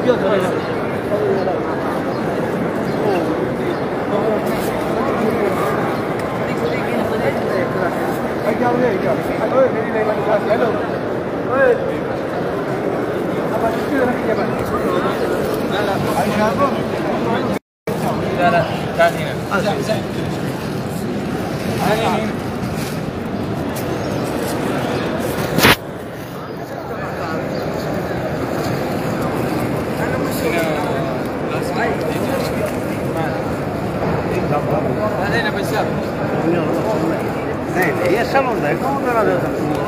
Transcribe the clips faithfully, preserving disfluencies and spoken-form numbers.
नहीं ये सब होता है कौन बना देता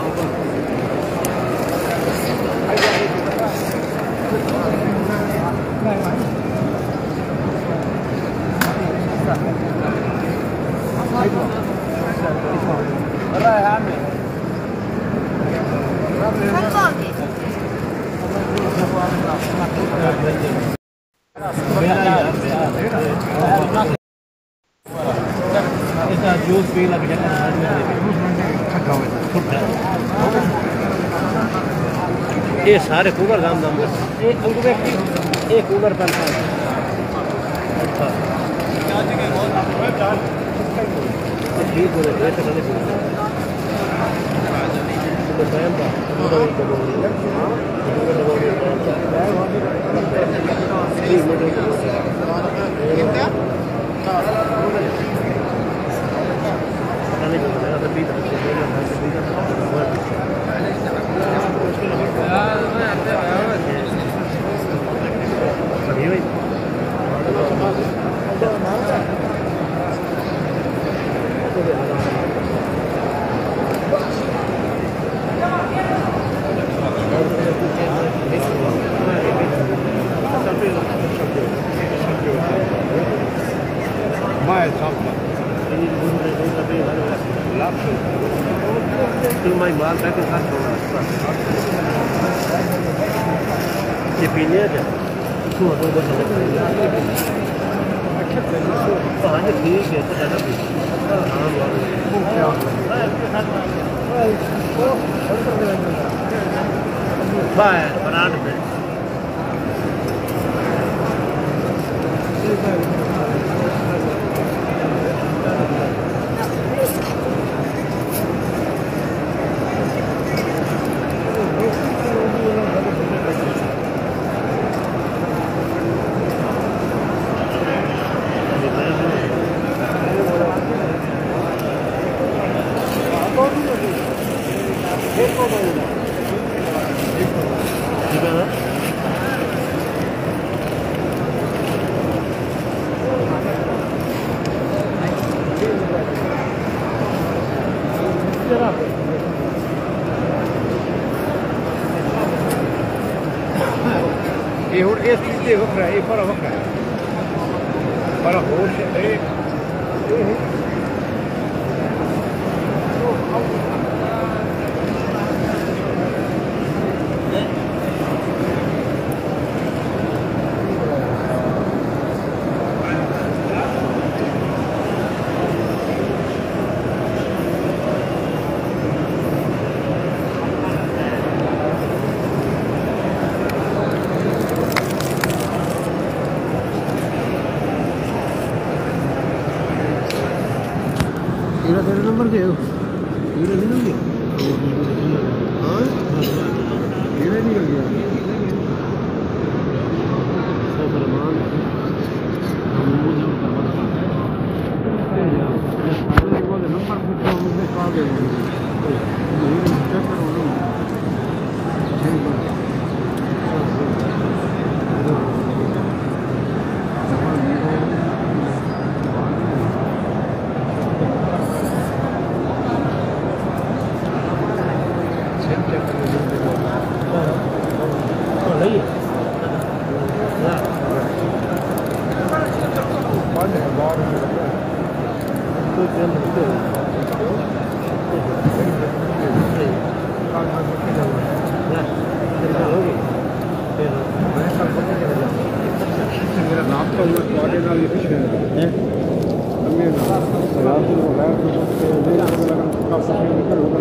जूस पी लग जाता है ये सारे कूलर दाम दाम एक एक कूलर पर अच्छा ठीक हो रहा है ऐसे करने को तो टाइम का तो कितना ये पीने है क्या? हाँ ये ठीक है तो ज़्यादा पी बाय बनाने में ये और इस चीज़ से वक्त है ये बड़ा वक्त है बड़ा होश है तेरा नंबर दे दो तेरा निकल गया हाँ तेरा निकल गया सलमान नंबर पूछो मुझे कहा दे मेरा नाम तो वाले नाल ये कुछ है हमें यार तो है मेरा का सफर निकल होगा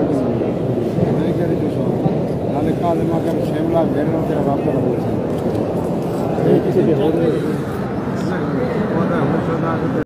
नहीं करे तो नाले काले मां का शिमला घेरना तेरा बाप का 这边我的，我在我说那是。